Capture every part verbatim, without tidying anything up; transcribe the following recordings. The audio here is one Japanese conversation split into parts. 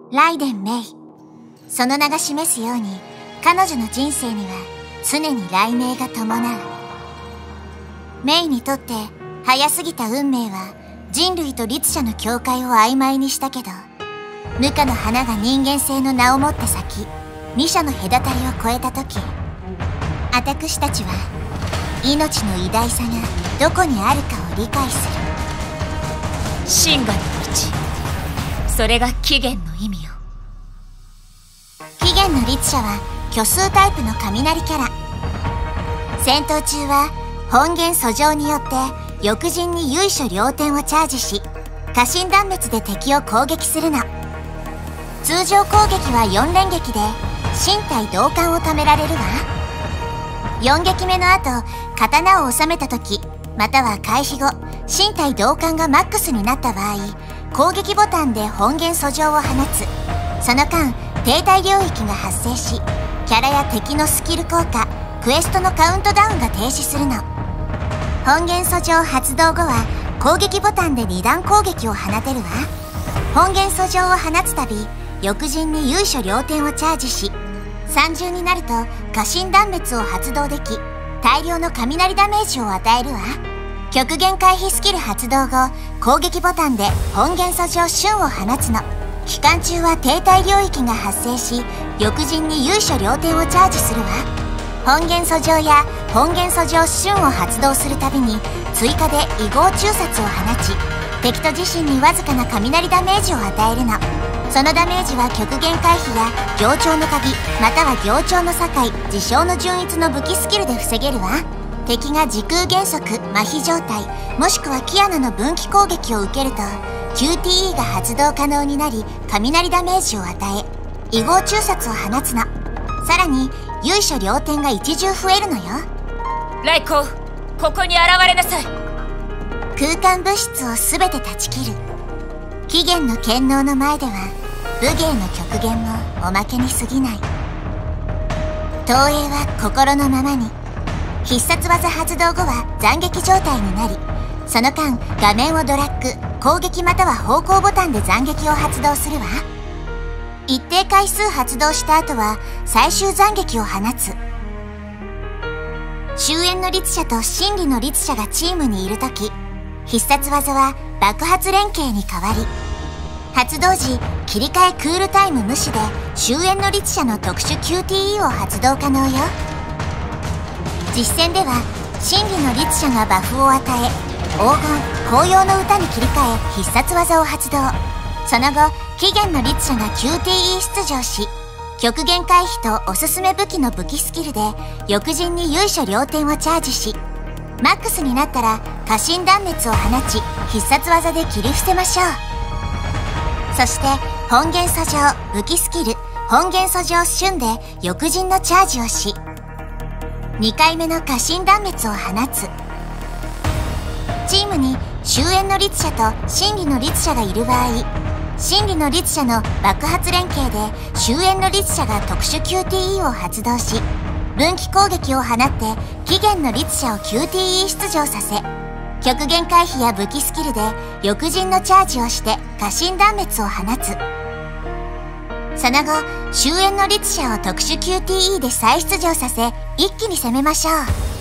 ライデン・メイ。その名が示すように、彼女の人生には常に雷鳴が伴う。メイにとって早すぎた運命は人類と律者の境界を曖昧にしたけど、無花の花が人間性の名をもって咲き、二者の隔たりを越えた時、私たちは命の偉大さがどこにあるかを理解する。 真我の道、それが起源の意味よ。 起源の律者は虚数タイプの雷キャラ。戦闘中は本源遡上によって翼人に由緒両点をチャージし、家臣断滅で敵を攻撃するの。通常攻撃はよん連撃で身体同感を貯められるわ。よん撃目の後、刀を収めた時または回避後、身体同感がマックスになった場合、攻撃ボタンで本源遡上を放つ。その間停滞領域が発生し、キャラや敵のスキル効果、クエストのカウントダウンが停止するの。本源遡上発動後は攻撃ボタンでに段攻撃を放てるわ。本源遡上を放つたび翼人に由緒両点をチャージし、さん重になると家臣断滅を発動でき、大量の雷ダメージを与えるわ。極限回避スキル発動後、攻撃ボタンで本源遡上瞬を放つの。期間中は停滞領域が発生し、翼人に由緒両点をチャージするわ。本源遡上や本源遡上瞬を発動するたびに追加で異合中殺を放ち、敵と自身にわずかな雷ダメージを与えるの。そのダメージは極限回避や行長の鍵、または行長の境、自称の順一の武器スキルで防げるわ。敵が時空減速、麻痺状態、もしくはキアナの分岐攻撃を受けると キューティーイー が発動可能になり、雷ダメージを与え、異合中殺を放つの。さらに由緒両点が一重増えるのよ。 来光、ここに現れなさい。 空間物質を全て断ち切る。起源の権能の前では武芸の極限もおまけに過ぎない。投影は心のままに。必殺技発動後は斬撃状態になり、その間画面をドラッグ、攻撃または方向ボタンで斬撃を発動するわ。一定回数発動した後は最終斬撃を放つ。終焉の律者と真理の律者がチームにいるとき、必殺技は爆発連携に変わり、発動時切り替えクールタイム無視で終焉の律者の特殊 キューティーイー を発動可能よ。実戦では真理の律者がバフを与え、黄金紅葉の歌に切り替え必殺技を発動。その後起源の律者が キューティーイー 出場し、極限回避とおすすめ武器の武器スキルで翼人に由緒両点をチャージし、マックスになったら家臣断滅を放ち、必殺技で切り伏せましょう。そして本源遡上武器スキル本源遡上瞬で翼人のチャージをし、にかいめの家臣断滅を放つ。チームに終焉の律者と真理の律者がいる場合、真理の律者の爆発連携で終焉の律者が特殊 キューティーイー を発動し、分岐攻撃を放って起源の律者を キューティーイー 出場させ、極限回避や武器スキルで翼人のチャージをして家臣断滅を放つ。その後終焉の律者を特殊 キューティーイー で再出場させ、一気に攻めましょう。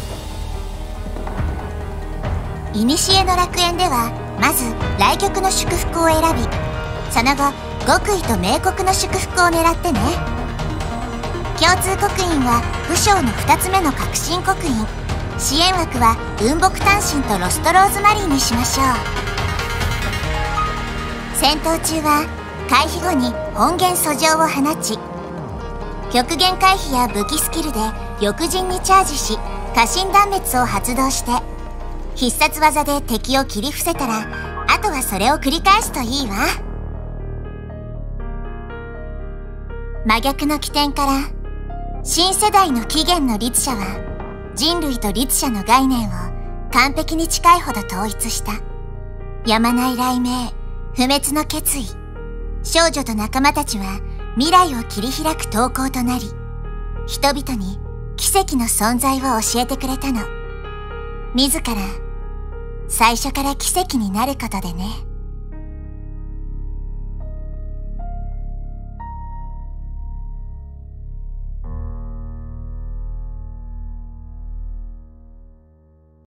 古の楽園ではまず来局の祝福を選び、その後極意と明国の祝福を狙ってね。共通刻印は不詳のふたつめの革新刻印。支援枠は雲木丹心とロストローズマリーにしましょう。戦闘中は回避後に本源遡上を放ち、極限回避や武器スキルで翼人にチャージし、家臣断滅を発動して必殺技で敵を切り伏せたら、あとはそれを繰り返すといいわ。真逆の起点から新世代の起源の律者は人類と律者の概念を完璧に近いほど統一した。やまない雷鳴、不滅の決意。少女と仲間たちは未来を切り開く投稿となり、人々に奇跡の存在を教えてくれたの。自ら最初から奇跡になることでね。